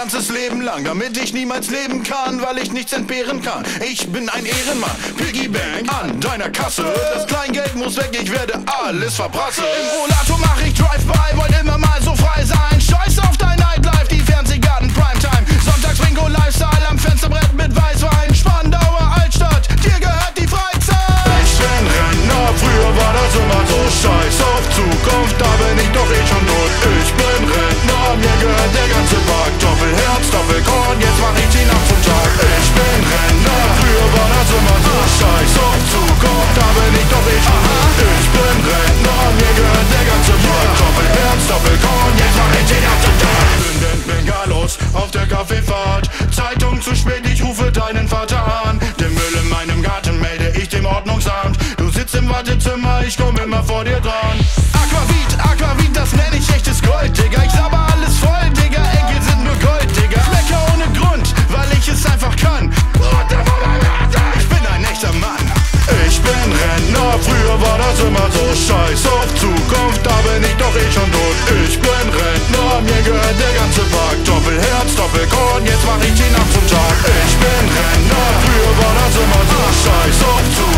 ganzes Leben lang, damit ich niemals leben kann, weil ich nichts entbehren kann. Ich bin ein Ehrenmann, Piggy Bank an deiner Kasse. Das Kleingeld muss weg, ich werde alles verprassen. Im Rollator mach ich Drive-By, wollt immer mal so frei sein. Scheiß auf dein Nightlife, die Fernsehgarten Primetime. Sonntags Bingo Lifestyle am Fensterbrett mit Weißwein. Spandauer Altstadt, dir gehört die Freizeit. Ich bin Rentner, früher war das immer so. Scheiß auf Zukunft, da bin ich doch eh schon tot. Ich bin Rentner, mir gehört der ganze Park. Doppelherz, Doppelkorn, jetzt mach ich die Nacht zum Tag. Ich bin Rentner, früher war das immer so. Scheiß auf Zukunft, da bin ich doch eh schon tot. Ich bin Rentner, mir gehört der ganze Park. Doppelherz, Doppelkorn, jetzt mach ich die Nacht zum Tag. Zündend Bengalos auf der Kaffeefahrt. Zeitung zu spät, ich rufe deinen Vater an. Den Müll in meinem Garten melde ich dem Ordnungsamt. Du sitzt im Wartezimmer, ich komm immer vor dir dran. Aquavit, das nenn ich echtes Gold, Digga. Ich laber alles voll, Digga. Enkel sind nur Gold, Digga. Schmecke ohne Grund, weil ich es einfach kann. Ich bin ein echter Mann. Ich bin Rentner, früher war das immer so. Scheiß auf Zukunft, da bin ich doch eh schon tot. Ich bin Rentner, mir gehört der ganze Park. Doppelherz, Doppelkorn, jetzt mach ich die Nacht zum Tag. Ich bin Rentner, früher war das immer so. Scheiß auf Zukunft.